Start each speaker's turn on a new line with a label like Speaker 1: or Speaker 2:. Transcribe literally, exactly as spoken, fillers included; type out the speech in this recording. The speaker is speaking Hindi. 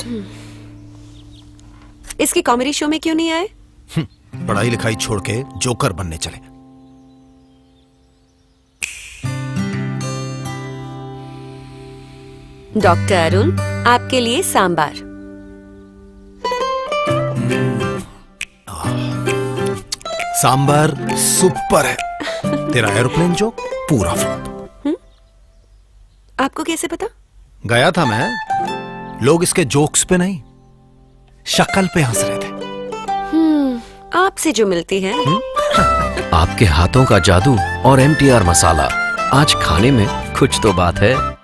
Speaker 1: इसकी कॉमेडी शो में क्यों नहीं आए?
Speaker 2: पढ़ाई लिखाई छोड़ के जोकर बनने चले।
Speaker 1: डॉक्टर अरुण, आपके लिए सांबार।
Speaker 2: सांबार सुपर है। तेरा एरोप्लेन जोक पूरा फ्लॉप।
Speaker 1: आपको कैसे पता?
Speaker 2: गया था मैं। लोग इसके जोक्स पे नहीं, शक्ल पे हंस रहे थे।
Speaker 1: हम्म, आपसे जो मिलती है।
Speaker 3: आपके हाथों का जादू और एम टी आर मसाला, आज खाने में कुछ तो बात है।